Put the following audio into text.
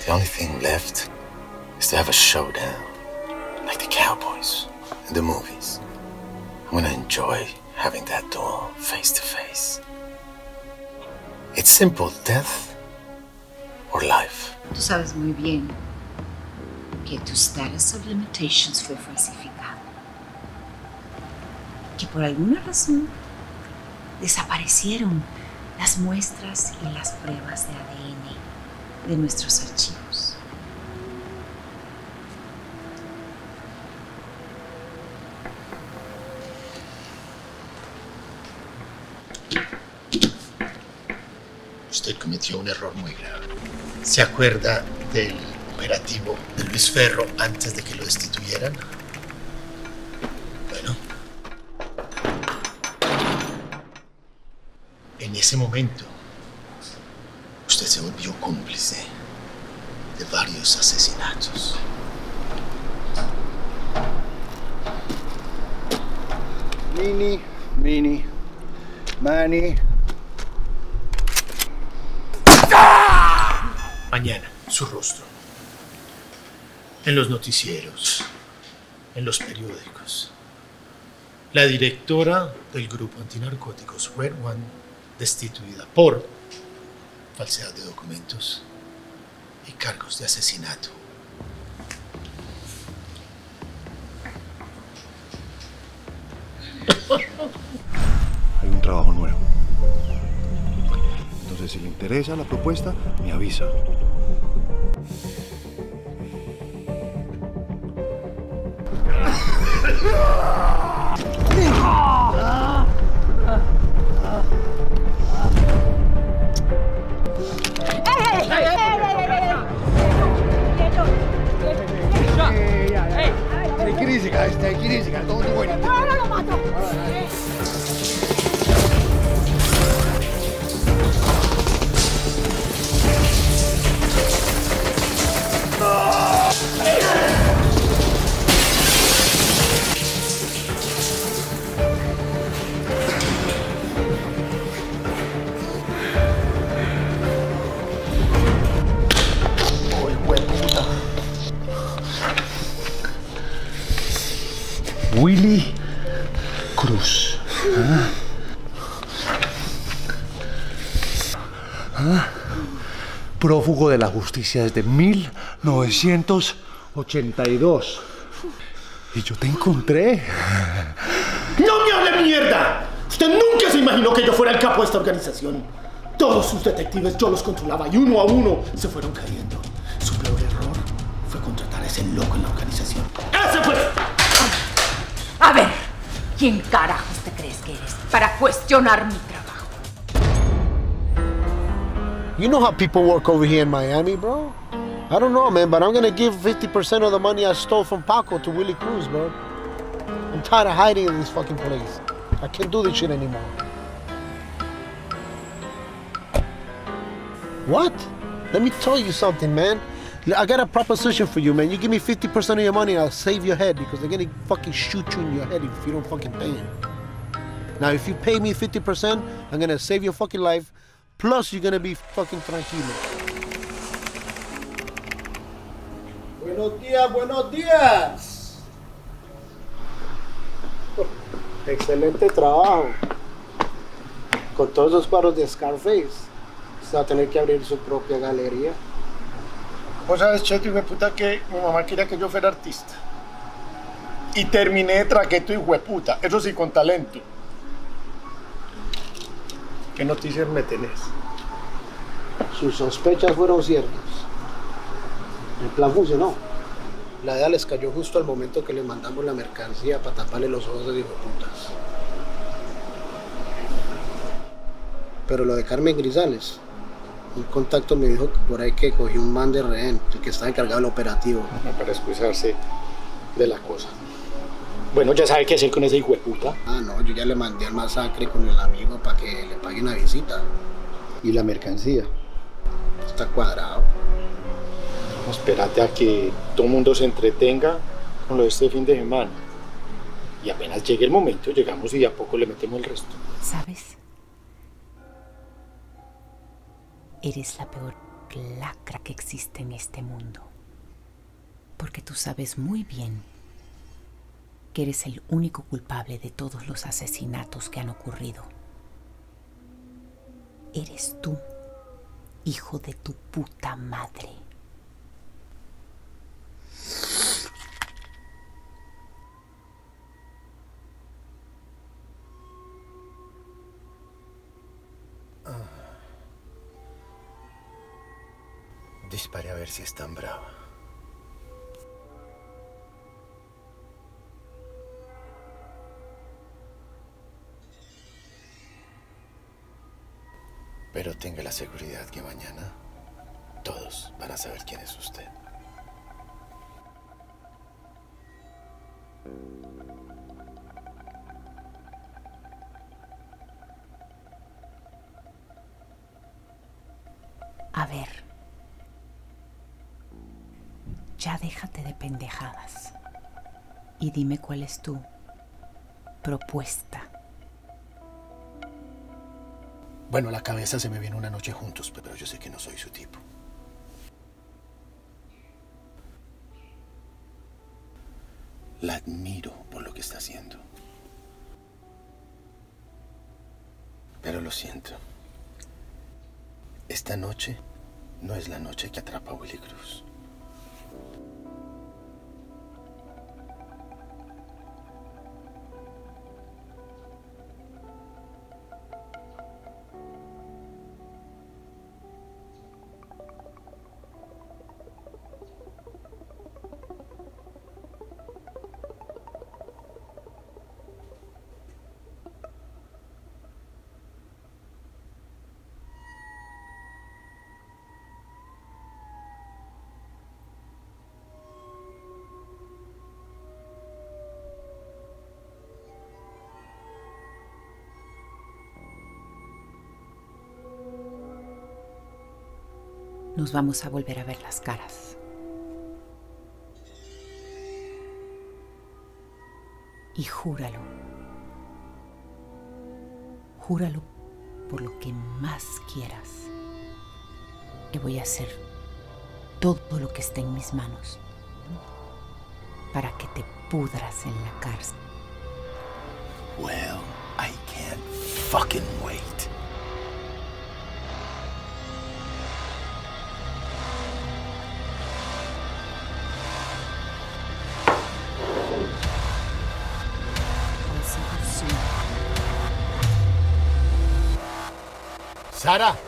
The only thing left is to have a showdown, like the cowboys in the movies. I'm gonna enjoy having that duel face to face. It's simple, death or life. Tú sabes muy bien que tu Status of Limitations fue falsificado. Que por alguna razón desaparecieron las muestras y las pruebas de ADN de nuestros archivos. Usted cometió un error muy grave. ¿Se acuerda del operativo de Luis Ferro antes de que lo destituyeran? Bueno, en ese momento, usted se volvió cómplice de varios asesinatos. Mini, Manny. Mañana, su rostro. En los noticieros, en los periódicos. La directora del grupo antinarcóticos Red One, destituida por falsedad de documentos y cargos de asesinato. Hay un trabajo nuevo. Entonces, si le interesa la propuesta, me avisa. Take it easy, guys. Don't do anything. ¡Ahora lo mato! Willy Cruz. Prófugo de la justicia desde 1982. Y yo te encontré. ¡No me hable mierda! Usted nunca se imaginó que yo fuera el capo de esta organización. Todos sus detectives yo los controlaba y uno a uno se fueron cayendo. Su peor error fue contratar a ese loco en la organización. ¡Ese fue! A ver, ¿quién carajos te crees que eres para cuestionar mi trabajo? You know how people work over here in Miami, bro? I don't know, man, but I'm gonna give 50% of the money I stole from Paco to Willy Cruz, bro. I'm tired of hiding in this fucking place. I can't do this shit anymore. What? Let me tell you something, man. I got a proposition for you, man. You give me 50% of your money, I'll save your head because they're gonna fucking shoot you in your head if you don't fucking pay him. Now, if you pay me 50%, I'm gonna save your fucking life, plus you're gonna be fucking tranquilo. Buenos días, buenos días. Excelente trabajo. Con todos esos cuadros de Scarface, usted va a tener que abrir su propia galería. Vos sabes, Cheto, hijo de puta, que mi mamá quería que yo fuera artista. Y terminé de traqueto, hijo de puta. Eso sí, con talento. ¿Qué noticias me tenés? Sus sospechas fueron ciertas. El plan funcionó. La DEA les cayó justo al momento que les mandamos la mercancía para taparle los ojos de hijueputas. Pero lo de Carmen Grisales, un contacto me dijo que por ahí que cogió un man de rehén, el que estaba encargado del operativo. Para excusarse de la cosa. Bueno, ya sabe qué hacer con ese hijo de puta. Ah, no, yo ya le mandé al masacre con el amigo para que le pague una visita. ¿Y la mercancía? Está cuadrado. No, espérate a que todo el mundo se entretenga con lo de este fin de semana. Y apenas llegue el momento, llegamos y de a poco le metemos el resto. ¿Sabes? Eres la peor peor lacra que existe en este mundo. Porque tú sabes muy bien que eres el único culpable de todos los asesinatos que han ocurrido. Eres tú, hijo de tu puta madre. Dispare a ver si es tan brava. Pero tenga la seguridad que mañana todos van a saber quién es usted. A ver, ya déjate de pendejadas y dime cuál es tu propuesta. Bueno, a la cabeza se me viene una noche juntos, pero yo sé que no soy su tipo. La admiro por lo que está haciendo. Pero lo siento. Esta noche no es la noche que atrapa a Willy Cruz. Nos vamos a volver a ver las caras. Y júralo. Júralo por lo que más quieras. Que voy a hacer todo lo que esté en mis manos para que te pudras en la cárcel. Well, I can't fucking wait. Sara.